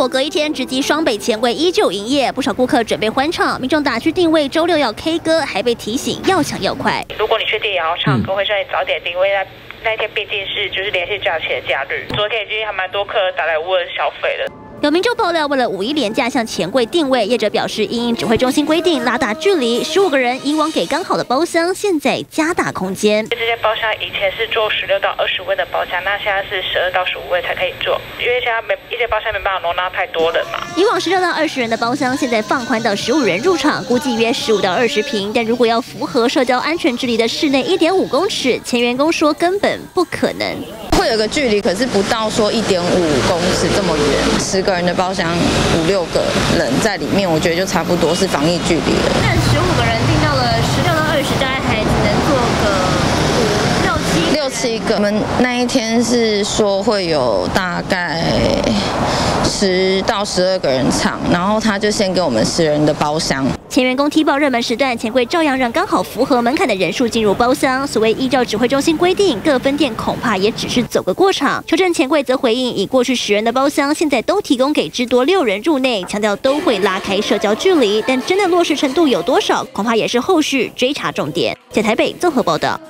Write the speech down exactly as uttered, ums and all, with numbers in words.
果隔一天，直击双北钱柜依旧营业，不少顾客准备欢唱，民众打去定位，周六要 K 歌，还被提醒要抢要快。 如果你确定也要唱歌，会叫你早点定位，那那一天毕竟是就是连续假期的假日，昨天已经还蛮多客人打来问消费了。 有民众爆料，为了五一连假向钱柜定位，业者表示，因应指挥中心规定拉大距离，十五个人以往给刚好的包厢，现在加大空间。 这些包厢以前是坐十六到二十位的包厢，那现在是十二到十五位才可以坐，因为现在没一些包厢没办法容纳太多人嘛。 以往十六到二十人的包厢，现在放宽到十五人入场，估计约十五到二十平。但如果要符合社交安全距离的室内一点五公尺，前员工说根本不可能。 会有个距离，可是不到说一点五公尺这么远，十个人的包厢，五六个人在里面，我觉得就差不多是防疫距离了。 但十五个人订到了十六到二十，大概还只能坐个五六七六七个。我们那一天是说会有大概十到十二个人唱，然后他就先给我们十人的包厢。 前员工踢爆热门时段，钱柜照样让刚好符合门槛的人数进入包厢。所谓依照指挥中心规定，各分店恐怕也只是走个过场。求证钱柜则回应，以过去十人的包厢，现在都提供给至多六人入内，强调都会拉开社交距离，但真的落实程度有多少，恐怕也是后续追查重点。在台北综合报道。